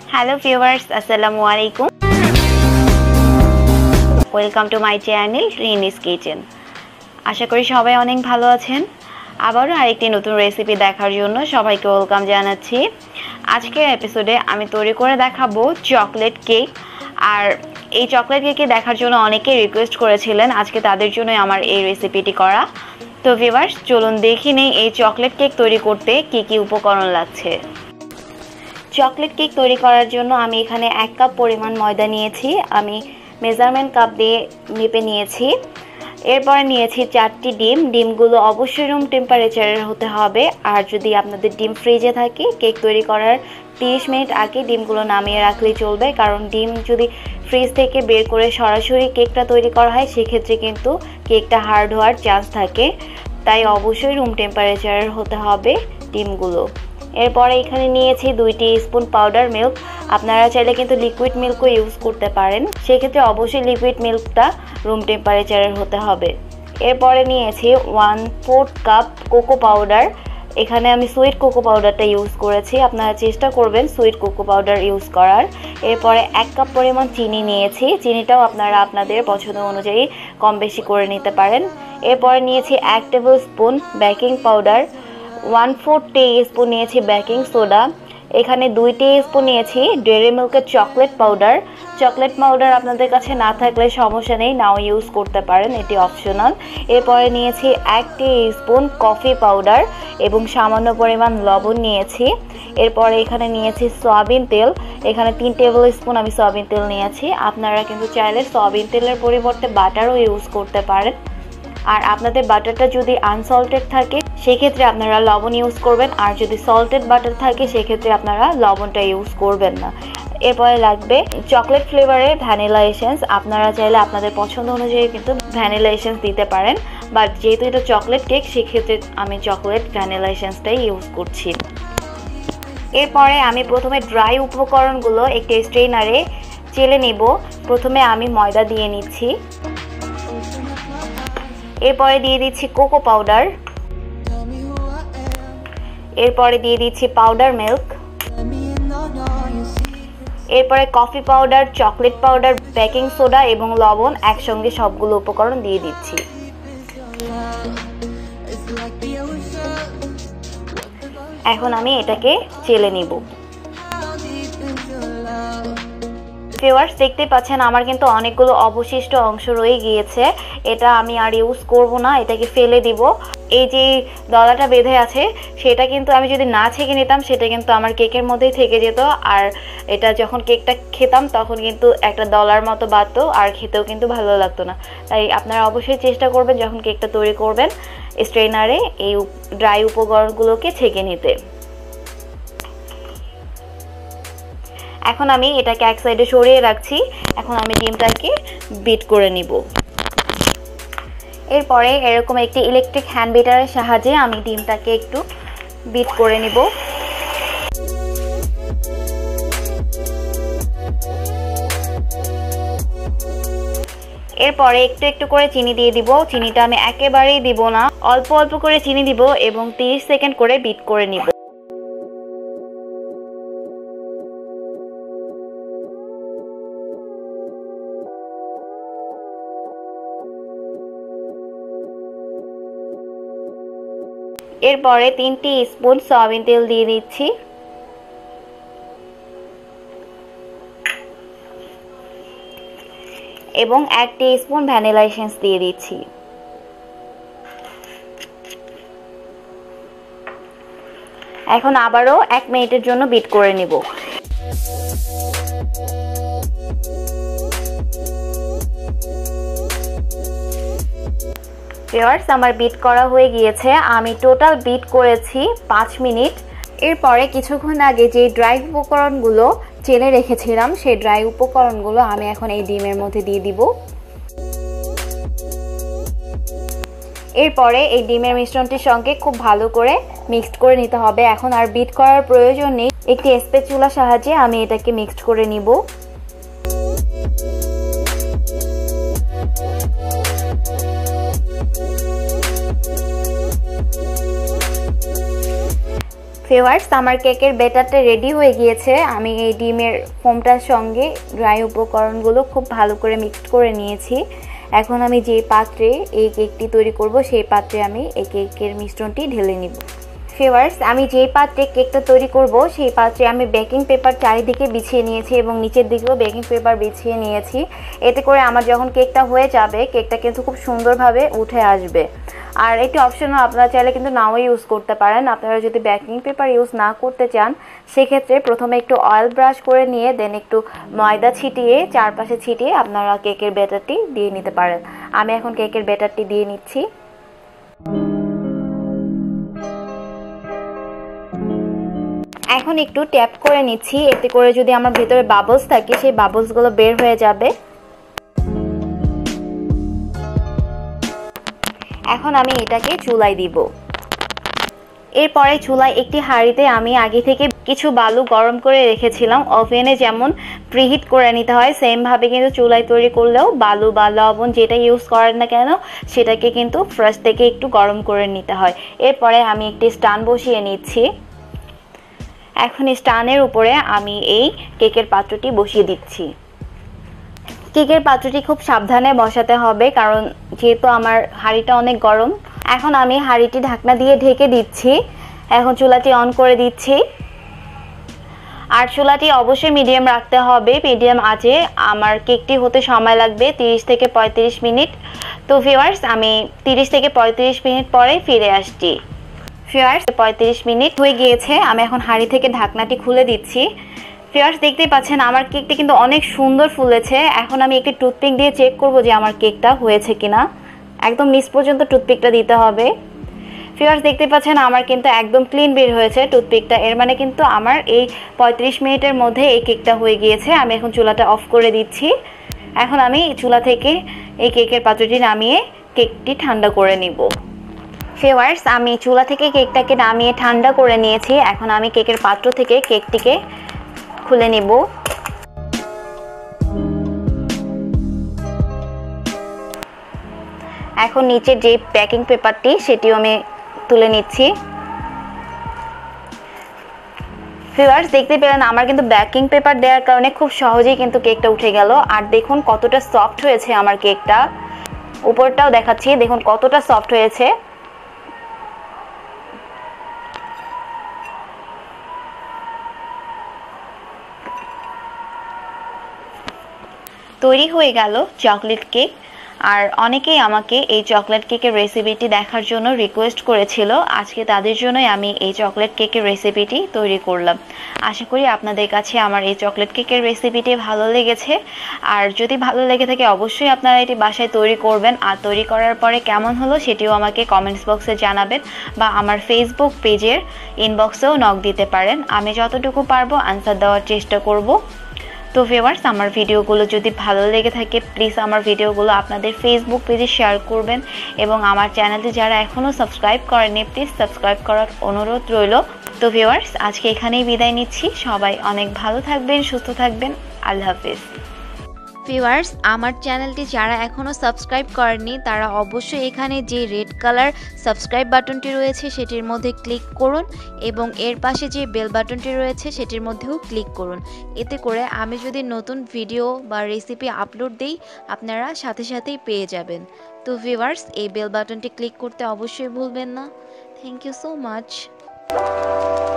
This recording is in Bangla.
হ্যালো ভিউয়ার্স, আসসালামু আলাইকুম। Welcome to my channel Rini's kitchen. আশা করি সবাই অনেক ভালো আছেন। আবারও আরেকটি নতুন রেসিপি দেখার জন্য সবাইকে ওয়েলকাম জানাচ্ছি। আজকের এপিসোডে আমি তৈরি করে দেখাবো চকলেট কেক। আর এই চকলেট কেকটি দেখার জন্য অনেকেই রিকোয়েস্ট করেছিলেন, আজকে তাদের জন্যই আমার এই রেসিপিটি করা। তো ভিউয়ার্স, চলুন দেখি নেই এই চকলেট কেক তৈরি করতে কী কী উপকরণ লাগছে। চকলেট কেক তৈরি করার জন্য আমি এখানে 1 কাপ পরিমাণ ময়দা নিয়েছি। আমি মেজারমেন্ট কাপ দিয়ে মেপে নিয়েছি। এরপরে নিয়েছি 4টি ডিম। ডিমগুলো অবশ্যই রুম টেম্পারেচারের হতে হবে। আর যদি আপনাদের ডিম ফ্রিজে থাকে, কেক তৈরি করার 30 মিনিট আগে ডিমগুলো নামিয়ে রাখলেই চলবে। কারণ ডিম যদি ফ্রিজ থেকে বের করে সরাসরি কেকটা তৈরি করা হয়, সেক্ষেত্রে কিন্তু কেকটা হার্ড হওয়ার চান্স থাকে। তাই অবশ্যই রুম টেম্পারেচারের হতে হবে ডিমগুলো। এরপরে এখানে নিয়েছি 2 টিস্পুন পাউডার মিল্ক। আপনারা চাইলে কিন্তু লিকুইড মিল্কও ইউজ করতে পারেন, সেক্ষেত্রে অবশ্যই লিকুইড মিল্কটা রুম টেম্পারেচারের হতে হবে। এরপরে নিয়েছি 1/4 কাপ কোকো পাউডার। এখানে আমি সুইট কোকো পাউডারটা ইউজ করেছি, আপনারা চেষ্টা করবেন সুইট কোকো পাউডার ইউজ করার। এরপরে 1 কাপ পরিমাণ চিনি নিয়েছি। চিনিটাও আপনারা আপনাদের পছন্দ অনুযায়ী কম বেশি করে নিতে পারেন। এরপরে নিয়েছি 1 tablespoon baking powder, 1/4 teaspoon নিয়েছি বেকিং সোডা। এখানে 2 টিস্পুন নিয়েছি ডেইরি মিল্কের চকলেট পাউডার। চকলেট পাউডার আপনাদের কাছে না থাকলে সমস্যা নেই, নাও ইউজ করতে পারেন, এটি অপশনাল। এরপরে নিয়েছি 1 টিস্পুন কফি পাউডার এবং সামান্য পরিমাণ লবণ নিয়েছি। এরপরে এখানে নিয়েছি সয়াবিন তেল। এখানে 3 টেবিল স্পুন আমি সয়াবিন তেল নিয়েছি। আপনারা কিন্তু চাইলে সয়াবিন তেলের পরিবর্তে বাটারও ইউজ করতে পারেন। আর আপনাদের বাটারটা যদি আনসল্টেড থাকে, সেক্ষেত্রে আপনারা লবণ ইউজ করবেন। আর যদি সল্টেড বাটার থাকে, সেক্ষেত্রে আপনারা লবণটা ইউজ করবেন না। এরপরে লাগবে চকলেট ফ্লেভারের ভ্যানিলা এসেন্স। আপনারা চাইলে আপনাদের পছন্দ অনুযায়ী কিন্তু ভ্যানিলা এসেন্স দিতে পারেন, বাট যেহেতু এটা চকলেট কেক, সেক্ষেত্রে আমি চকলেট ভ্যানিলা এসেন্সটাই ইউজ করছি। এরপরে আমি প্রথমে ড্রাই উপকরণগুলো একটি স্ট্রেনারে চেলে নেব। প্রথমে আমি ময়দা দিয়ে নিচ্ছি। এরপরে দিয়ে দিচ্ছি কোকো পাউডার। এরপরে দিয়ে দিচ্ছি পাউডার মিল্ক। এরপরে coffee powder, chocolate powder, baking soda এবং লবণ একসঙ্গে সবগুলো উপকরণ দিয়ে দিচ্ছি। এখন আমি এটাকে চেলে নিব। ভিউয়ার্স, দেখতে পাচ্ছেন আমার কিন্তু অনেকগুলো অবশিষ্ট অংশ রয়ে গিয়েছে। এটা আমি আর ইউজ করব না, এটাকে ফেলে দিব। এই যে দলাটা বেঁধে আছে, সেটা কিন্তু আমি যদি না ছেঁকে নিতাম, সেটা কিন্তু আমার কেকের মধ্যেই থেকে যেত। আর এটা যখন কেকটা খেতাম, তখন কিন্তু একটা দলার মতো বাঁধতো, আর খেতেও কিন্তু ভালো লাগতো না। তাই আপনারা অবশ্যই চেষ্টা করবেন যখন কেকটা তৈরি করবেন, স্ট্রেনারে এই ড্রাই উপকরণগুলোকে ছেঁকে নিতে। এখন আমি এটাকে এক সাইডে সরিয়ে রাখছি। এখন আমি ডিমটাকে বিট করে নিব। এরপরে এরকম একটি ইলেকট্রিক হ্যান্ড বিটারের সাহায্যে আমি ডিমটাকে একটু বিট করে নিব। এরপরে একটু একটু করে চিনি দিয়ে দিব। চিনিটা আমি একেবারেই দিব না, অল্প অল্প করে চিনি দিব এবং 30 সেকেন্ড করে বিট করে নিব। এরপরে 3 টিস্পুন সয়াবিন তেল দিয়ে দিচ্ছি। এবং 1 টিস্পুন ভ্যানিলা এসেন্স দিয়ে দিচ্ছি। এখন আবারও 1 মিনিটের জন্য বিট করে নিব। ভিউয়ার্স, আমার বিট করা হয়ে গিয়েছে। আমি টোটাল বিট করেছি 5 মিনিট। এরপরে কিছুক্ষণ আগে যে ড্রাই উপকরণগুলো চেলে রেখেছিলাম, সেই ড্রাই উপকরণগুলো আমি এখন এই ডিমের মধ্যে দিয়ে দিব। এরপরে এই ডিমের মিশ্রণটির সঙ্গে খুব ভালো করে মিক্সড করে নিতে হবে। এখন আর বিট করার প্রয়োজন নেই, একটি স্প্যাচুলার সাহায্যে আমি এটাকে মিক্সড করে নিব। ভিউয়ার্স, আমার কেকের ব্যাটারটা রেডি হয়ে গিয়েছে। আমি এই ডিমের ফোমটার সঙ্গে ড্রাই উপকরণগুলো খুব ভালো করে মিক্সড করে নিয়েছি। এখন আমি যে পাত্রে এই কেকটি তৈরি করব সেই পাত্রে আমি এই কেকের মিশ্রণটি ঢেলে নিব। ভিউয়ার্স, আমি যেই পাত্রে কেকটা তৈরি করব সেই পাত্রে আমি বেকিং পেপার চারিদিকে বিছিয়ে নিয়েছি এবং নিচের দিকেও বেকিং পেপার বিছিয়ে নিয়েছি। এতে করে আমার যখন কেকটা হয়ে যাবে কেকটা কিন্তু খুব সুন্দরভাবে উঠে আসবে। আর এটি অপশনাল, আপনারা চাইলে কিন্তু নাও ইউজ করতে পারেন। আপনারা যদি বেকিং পেপার ইউজ না করতে চান সেক্ষেত্রে প্রথমে একটু অয়েল ব্রাশ করে নিয়ে দেন একটু ময়দা ছিটিয়ে চারপাশে ছিটিয়ে আপনারা কেকের ব্যাটারটি দিয়ে নিতে পারেন। আমি এখন কেকের ব্যাটারটি দিয়ে নিচ্ছি। এখন একটু ট্যাপ করে নিচ্ছি, এতে করে যদি আমার ভেতরে বাবলস থাকে সেই বাবলসগুলো বের হয়ে যাবে। এখন আমি এটাকে চুলায় দিব। এরপরে চুলায় একটি হাঁড়িতে আমি আগে থেকে কিছু বালু গরম করে রেখেছিলাম। ওভেনে যেমন প্রিহিট করে নিতে হয় সেমভাবে কিন্তু চুলায় তৈরি করলেও বালু বা লবণ যেটা ইউজ করেন না কেন সেটাকে কিন্তু ফার্স্ট থেকে একটু গরম করে নিতে হয়। এরপরে আমি একটি স্ট্যান্ড বসিয়ে নিচ্ছি। এখন স্ট্যান্ডের উপরে আমি এই কেকের পাত্রটি বসিয়ে দিচ্ছি। কেকের পাত্রটি খুব সাবধানে বসাতে হবে কারণ যেহেতু আমার হাঁড়িটা অনেক গরম। এখন আমি হাঁড়িটি ঢাকনা দিয়ে ঢেকে দিচ্ছি। এখন চুলাটি অন করে দিচ্ছি। আর চুলাটি অবশ্যই মিডিয়াম রাখতে হবে। মিডিয়াম আঁচে আমার কেকটি হতে সময় লাগবে 30 থেকে 35 মিনিট। তো ভিউয়ার্স, আমি 30 থেকে 35 মিনিট পরে ফিরে আসছি। ভিউয়ার্স, 35 মিনিট হয়ে গিয়েছে। আমি এখন হাঁড়ি থেকে ঢাকনাটি খুলে দিচ্ছি। ভিউয়ার্স, দেখতেই পাচ্ছেন আমার কেকটি কিন্তু অনেক সুন্দর ফুলেছে। এখন আমি একটি টুথপিক দিয়ে চেক করব যে আমার কেকটা হয়েছে কিনা। একদম নিচ পর্যন্ত টুথপিকটা দিতে হবে। ভিউয়ার্স, দেখতে পাচ্ছেন আমার কিন্তু একদম ক্লিন বের হয়েছে টুথপিকটা। এর মানে কিন্তু আমার এই 35 মিনিটের মধ্যে এই কেকটা হয়ে গিয়েছে। আমি এখন চুলাটা অফ করে দিচ্ছি। এখন আমি চুলা থেকে এই কেকের পাত্রটি নামিয়ে কেকটি ঠান্ডা করে নিব। ভিউয়ার্স, আমি চুলা থেকে কেকটাকে নামিয়ে ঠান্ডা করে নিয়েছি। এখন আমি কেকের পাত্র থেকে কেকটিকে খুলে নিব। এখন নিচে যে বেকিং পেপারটি সেটিও আমি তুলে নিচ্ছি। ভিউয়ার্স, দেখতে পেলেন আমার কিন্তু বেকিং পেপার দেওয়ার কারণে খুব সহজেই কিন্তু কেকটা উঠে গেল। আর দেখুন কতটা সফট হয়েছে আমার কেকটা। উপরটাও দেখাচ্ছি, দেখুন কতটা সফট হয়েছে। তৈরি হয়ে গেল চকলেট কেক। আর অনেকেই আমাকে এই চকলেট কেকের রেসিপিটি দেখার জন্য রিকোয়েস্ট করেছিল। আজকে তাদের জন্যই আমি এই চকলেট কেকের রেসিপিটি তৈরি করলাম। আশা করি আপনাদের কাছে আমার এই চকলেট কেকের রেসিপিটি ভালো লেগেছে। আর যদি ভালো লেগে থাকে অবশ্যই আপনারা এটি বাসায় তৈরি করবেন। আর তৈরি করার পরে কেমন হলো সেটিও আমাকে কমেন্টস বক্সে জানাবেন বা আমার ফেসবুক পেজের ইনবক্সেও নক দিতে পারেন। আমি যতটুকু পারবো আনসার দেওয়ার চেষ্টা করব। তো ভিউয়ার্স, আমার ভিডিওগুলো যদি ভালো লেগে থাকে প্লিজ আমার ভিডিওগুলো আপনাদের ফেসবুক পেজে শেয়ার করবেন এবং আমার চ্যানেলটি যারা এখনও সাবস্ক্রাইব করেননি প্লিজ সাবস্ক্রাইব করার অনুরোধ রইল। তো ভিউয়ার্স, আজকে এখানেই বিদায় নিচ্ছি। সবাই অনেক ভালো থাকবেন, সুস্থ থাকবেন। আল্লাহ হাফেজ। ভিউয়ার্স, আমার চ্যানেলটি যারা এখনও সাবস্ক্রাইব করেননি তারা অবশ্যই এখানে যে রেড কালার সাবস্ক্রাইব বাটনটি রয়েছে সেটির মধ্যে ক্লিক করুন এবং এর পাশে যে বেল বাটনটি রয়েছে সেটির মধ্যেও ক্লিক করুন। এতে করে আমি যদি নতুন ভিডিও বা রেসিপি আপলোড দিই আপনারা সাথে সাথেই পেয়ে যাবেন। তো ভিউয়ার্স, এই বেল বাটনটি ক্লিক করতে অবশ্যই ভুলবেন না। Thank you so much.